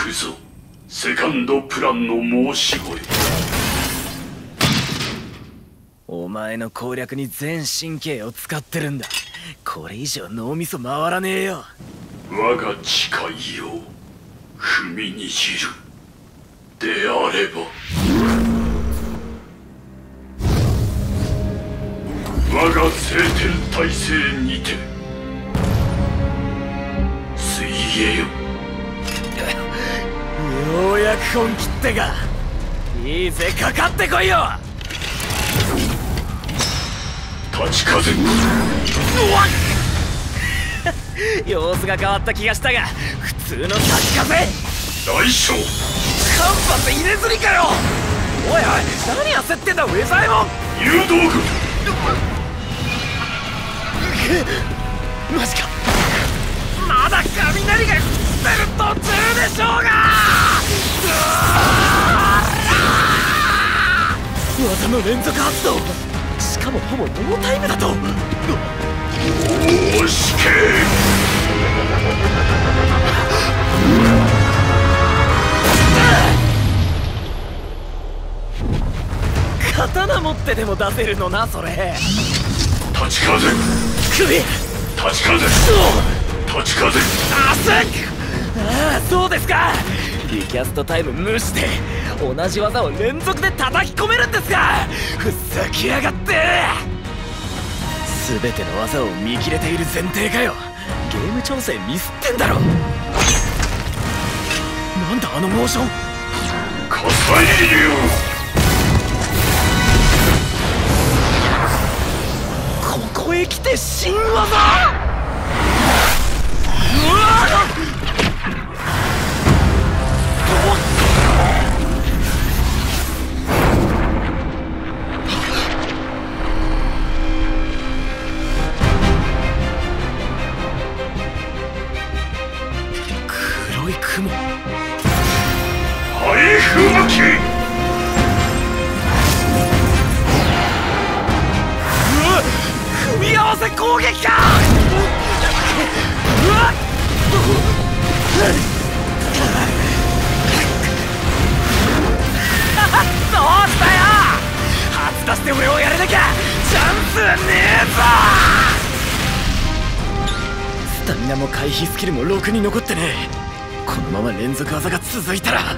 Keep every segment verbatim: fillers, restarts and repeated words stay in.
くぞ。セカンドプランの申し子よ。 お前の攻略に全神経を使ってるんだ。これ以上脳みそ回らねえよ。 我が誓いを踏みにじるであれば、我が聖天体制にて水泳よ。 ようやく本気ってか。いいぜ、かかってこいよ。 立ち風。 様子が変わった気がしたが、普通の立ち風。 大将間髪入れずにかよ。おいおい、何焦ってんだウェザーエモン。 誘導軍。 マジか。まだ雷が降ってる途中でしょうが。技の連続発動、しかもほぼノータイムだと。 おしけ。 刀持ってでも出せるのな、それ。 立ち風。 首。 立ち風。立ち風。 あすっ。ああ、そうですか。リキャストタイム無視で同じ技を連続で叩き込めるんですか。ふざけやがって。全ての技を見切れている前提かよ。ゲーム調整ミスってんだろ。なんだあのモーション。 火砕流。 ここへ来て新技。うわっ。黒い雲。 灰吹雪。 組み合わせ攻撃か。うわっ。どうしたよ。初出しで俺をやれなきゃチャンスねえぞ。スタミナも回避スキルもろくに残ってねえ。このまま連続技が続いたら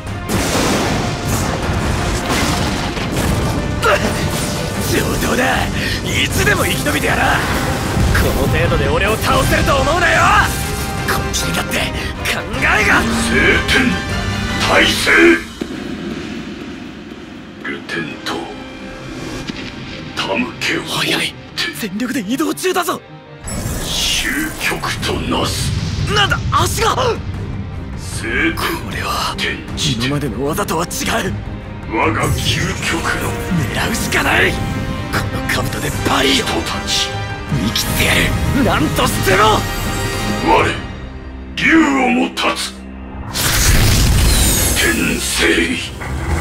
上等だ。いつでも生き延びてやら。この程度で俺を倒せると思うなよ。こっちにだって考えが。 聖天体制。ルテンとタムケを早い。全力で移動中だぞ。 終局となす。 なんだ足が。 聖天。 これは天地今までの技とは違う。 我が究極の狙うしかない。この兜でパリを人たち見切ってやる。何としても。 我竜をも立つ天聖。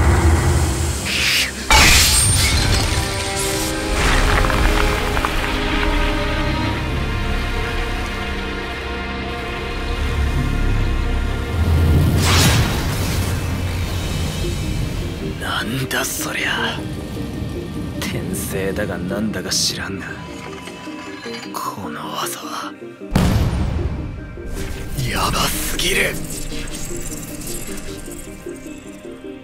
なんだそりゃ。転生だがなんだか知らんが、この技はヤバすぎる。